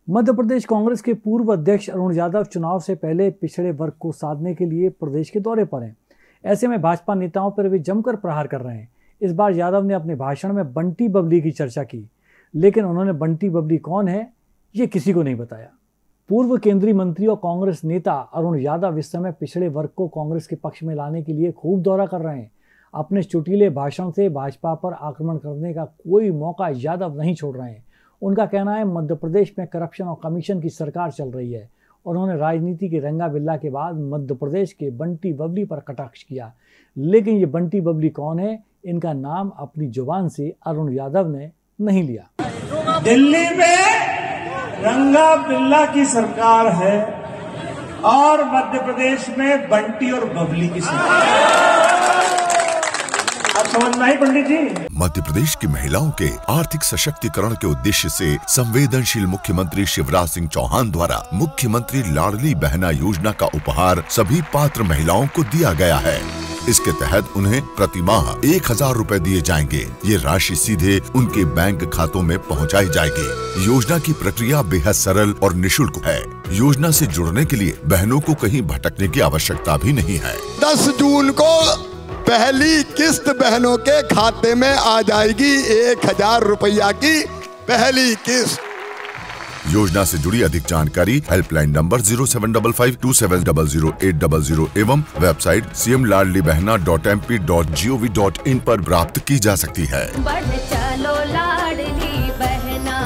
मध्य प्रदेश कांग्रेस के पूर्व अध्यक्ष अरुण यादव चुनाव से पहले पिछड़े वर्ग को साधने के लिए प्रदेश के दौरे पर हैं। ऐसे में भाजपा नेताओं पर वे जमकर प्रहार कर रहे हैं। इस बार यादव ने अपने भाषण में बंटी बबली की चर्चा की, लेकिन उन्होंने बंटी बबली कौन है ये किसी को नहीं बताया। पूर्व केंद्रीय मंत्री और कांग्रेस नेता अरुण यादव इस समय पिछड़े वर्ग को कांग्रेस के पक्ष में लाने के लिए खूब दौरा कर रहे हैं। अपने चुटीले भाषण से भाजपा पर आक्रमण करने का कोई मौका यादव नहीं छोड़ रहे हैं। उनका कहना है मध्य प्रदेश में करप्शन और कमीशन की सरकार चल रही है। उन्होंने राजनीति के रंगा बिल्ला के बाद मध्य प्रदेश के बंटी बबली पर कटाक्ष किया, लेकिन ये बंटी बबली कौन है, इनका नाम अपनी जुबान से अरुण यादव ने नहीं लिया। दिल्ली में रंगा बिल्ला की सरकार है और मध्य प्रदेश में बंटी और बबली की सरकार। आप समझ में आई पंडित जी? मध्य प्रदेश की महिलाओं के आर्थिक सशक्तिकरण के उद्देश्य से संवेदनशील मुख्यमंत्री शिवराज सिंह चौहान द्वारा मुख्यमंत्री लाडली बहना योजना का उपहार सभी पात्र महिलाओं को दिया गया है। इसके तहत उन्हें प्रति माह 1000 रुपए दिए जाएंगे। ये राशि सीधे उनके बैंक खातों में पहुंचाई जाएगी। योजना की प्रक्रिया बेहद सरल और निःशुल्क है। योजना से जुड़ने के लिए बहनों को कहीं भटकने की आवश्यकता भी नहीं है। 10 जून को पहली किस्त बहनों के खाते में आ जाएगी। 1000 रुपया की पहली किस्त। योजना से जुड़ी अधिक जानकारी हेल्पलाइन नंबर 075527000800 एवं वेबसाइट cmladlibehna.mp.gov.in पर प्राप्त की जा सकती है। चलो लाडली बहना।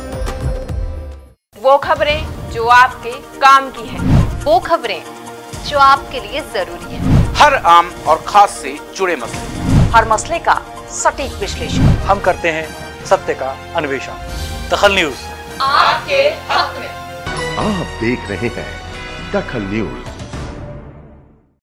वो खबरें जो आपके काम की है, वो खबरें जो आपके लिए जरूरी है। हर आम और खास से जुड़े मसले, हर मसले का सटीक विश्लेषण हम करते हैं सत्य का अन्वेषण। दखल न्यूज आपके हक में। आप देख रहे हैं दखल न्यूज।